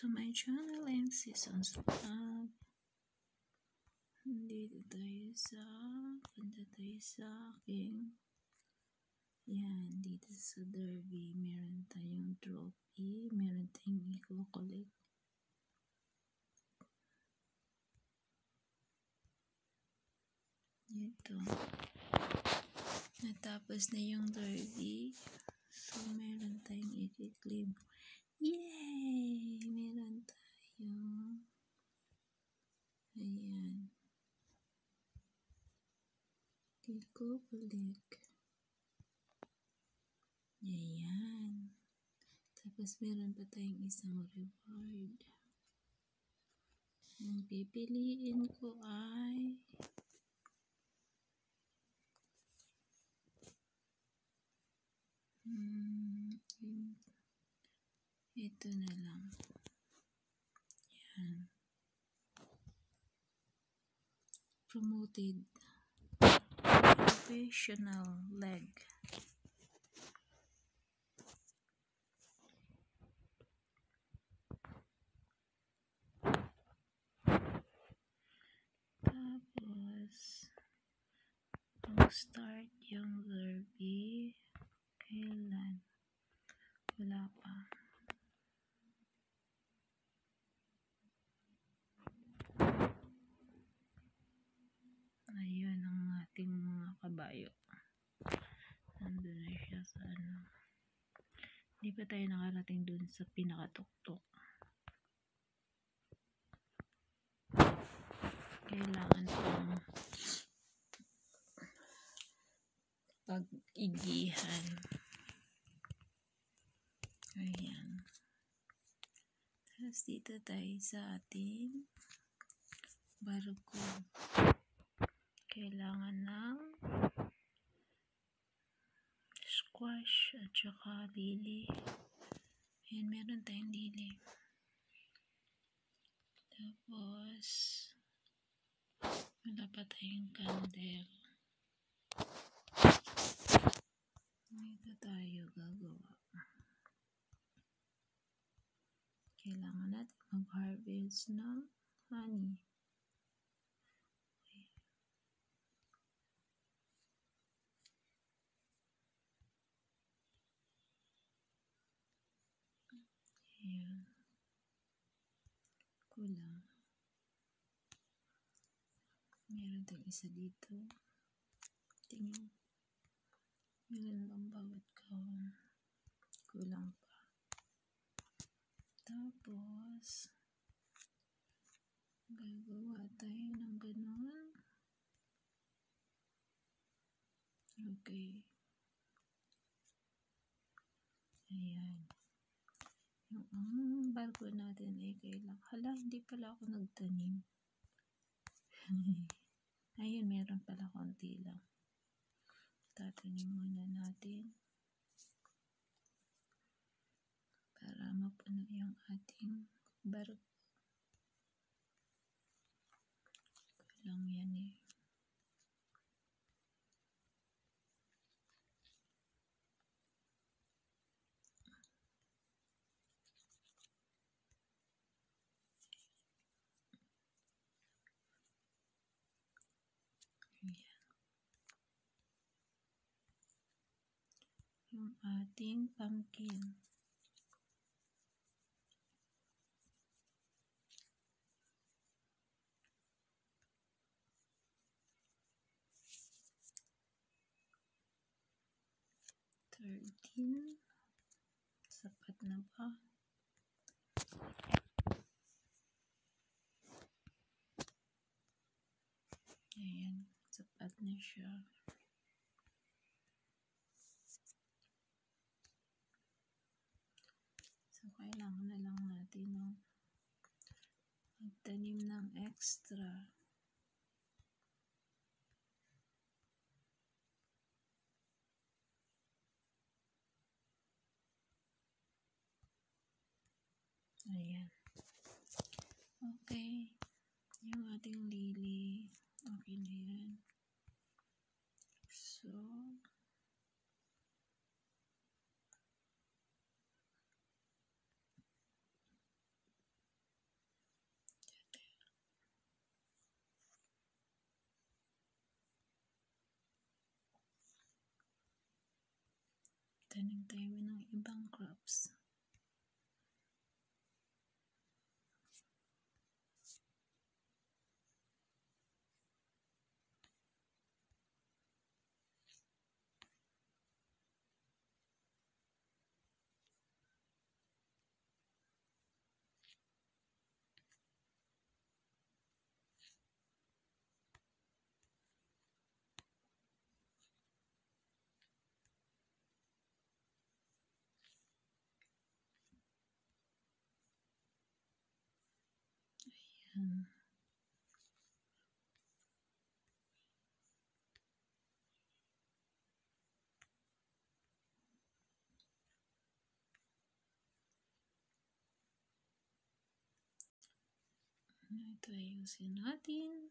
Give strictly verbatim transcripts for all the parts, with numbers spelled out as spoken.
to my channel and Seasons Vlog. Dito tayo sa, punta tayo sa aking, yan, dito sa Derby, meron tayong trophy, meron tayong i-collect. Ito. Natapos na yung Derby, so meron tayong i-claim. Yay! Meron tayong, ayan, i-collect. Ayan. Tapos meron pa tayong isang reward. Ang pipiliin ko ay hmm, ito na lang. Yan. Promoted professional leg. Tapos ang start yung Derby kailan? Wala pa. Ayun ang ating mga kabayo. Nandun na siya sa ano. Hindi pa tayo nakarating dun sa pinakatuktok. Kailangan pang pag-igihan. Ayan. Tapos dito tayo sa ating barko. Kailangan ng squash at saka lily. Ayan, meron tayong lily. Tapos wala pa tayong candle. Ito tayo gagawa. Kailangan natin mag-harvest ng honey. Ayan. Kulang. Meron tayong isa dito. Tingnan. Meron bang bawat kahon? Kulang pa. Tapos gagawa tayo ng ganun. Okay. Ayan. Yung ang barko natin ay kailang. Hala, hindi pala ako nagtanim. Ayun, meron pala konti lang. Tatanim muna natin para mapuno yung ating barko. Kulang yan eh. Yung ating pumpkin. thirteen. Sapat na ba? Ayan, sapat na siya. So, kailangan na lang natin no, magtanim ng extra. Ayan. Okay. Yung ating lily. Okay na yan. So, Tanim tayo ng ibang crops. Ayan. Ito ayusin natin.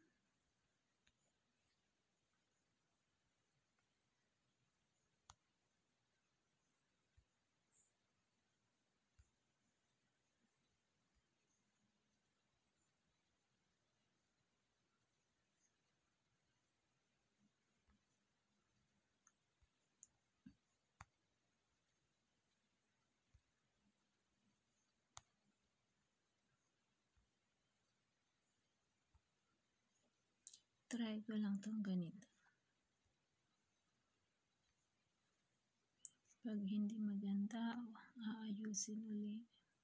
Try ko lang itong ganito. Pag hindi maganda, aayusin ulit.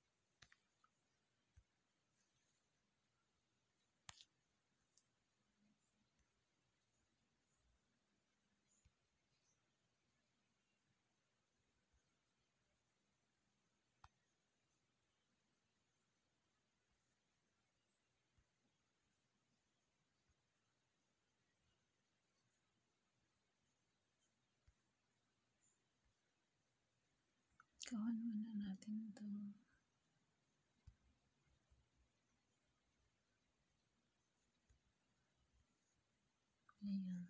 Kawan muna natin ito. Ayan.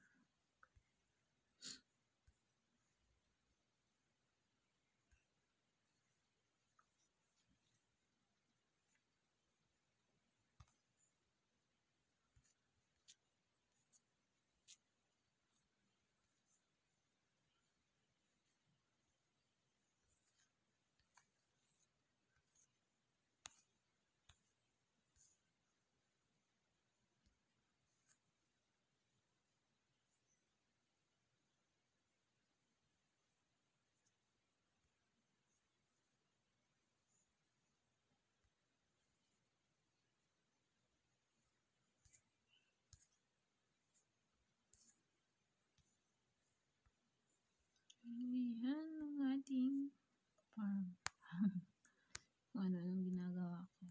Ayan ang ating farm. Kung ano yung ginagawa ko.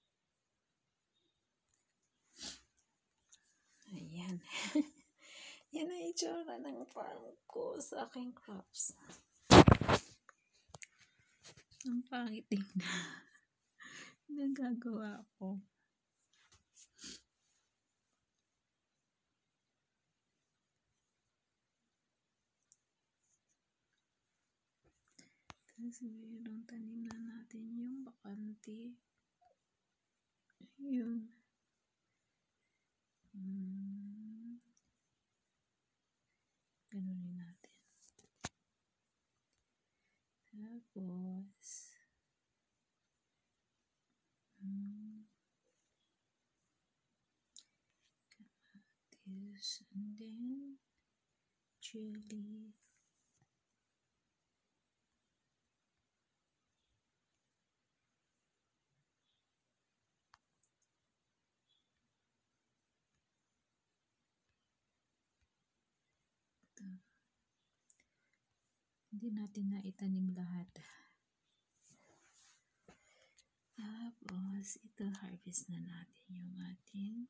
Ayan. Yan ang itsura ng farm ko sa aking crops. Ang pangit tingnan. Nagagawa ko. Tapos mayroong tanim na natin yung bakante. Ayun. Hmm. Ganunin natin. Tapos, hmm. Kamatis, and then, chili. Hindi natin na itanim lahat. Tapos, ito harvest na natin yung ating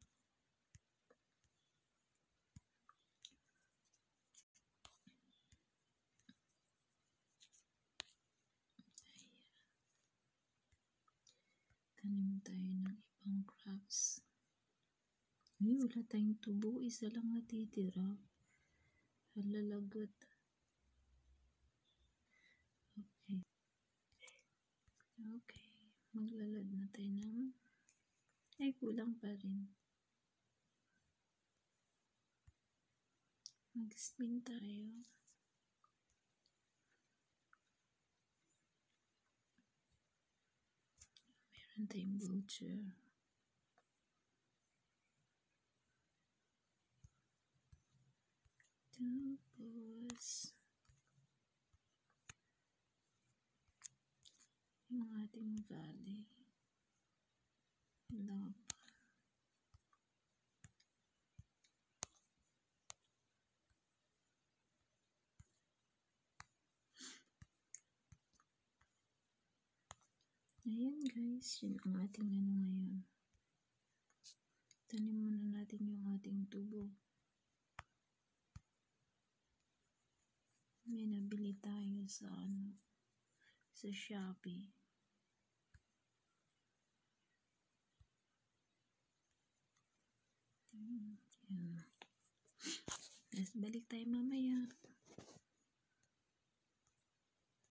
tanim tayo ng ibang crops. Ay, wala tayong tubo. Isa lang natitira. Halalagot. Okay. Okay. Maglalad na tayo ng ay, kulang pa rin. Mag-spin tayo. Meron tayong voucher. Tapos, yung ating valley. Love. Ayan guys, yun ang ating ano ngayon. Tanim muna natin yung ating tubo. May nabili tayo sa ano, sa Shopee. Yan. Tapos balik tayo mamaya.